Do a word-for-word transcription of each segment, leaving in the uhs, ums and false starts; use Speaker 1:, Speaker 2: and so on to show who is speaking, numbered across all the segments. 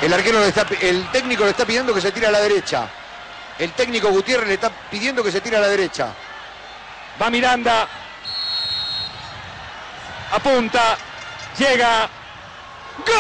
Speaker 1: El arquero le está, el técnico le está pidiendo que se tire a la derecha. El técnico Gutiérrez le está pidiendo que se tire a la derecha.
Speaker 2: Va Miranda. Apunta. Llega. ¡Gol!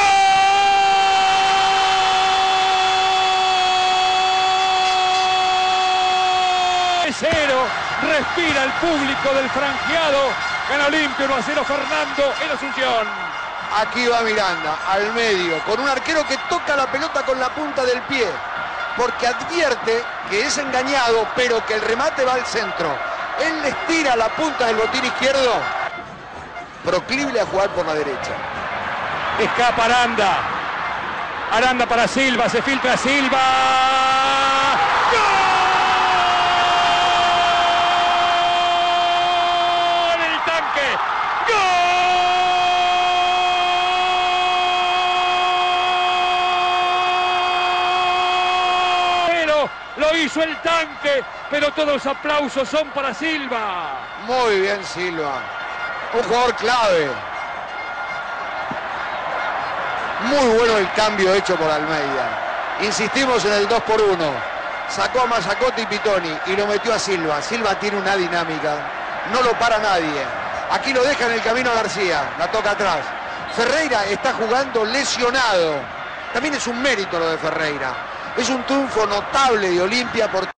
Speaker 2: Cero. Respira el público del franjeado. Gana Olimpia uno a cero Fernando en Asunción.
Speaker 1: Aquí va Miranda, al medio, con un arquero que toca la pelota con la punta del pie, porque advierte que es engañado, pero que el remate va al centro. Él les tira la punta del botín izquierdo, proclive a jugar por la derecha.
Speaker 2: Escapa Aranda. Aranda para Silva, se filtra Silva. ¡Gol! ¡El tanque! ¡Gol! Lo hizo el tanque, pero todos los aplausos son para Silva.
Speaker 1: Muy bien Silva, un jugador clave. Muy bueno el cambio hecho por Almeida. Insistimos en el dos por uno. Sacó a Mazzacotti y Pitoni y lo metió a Silva. Silva tiene una dinámica, no lo para nadie. Aquí lo deja en el camino a García, la toca atrás. Ferreira está jugando lesionado. También es un mérito lo de Ferreira. Es un triunfo notable de Olimpia por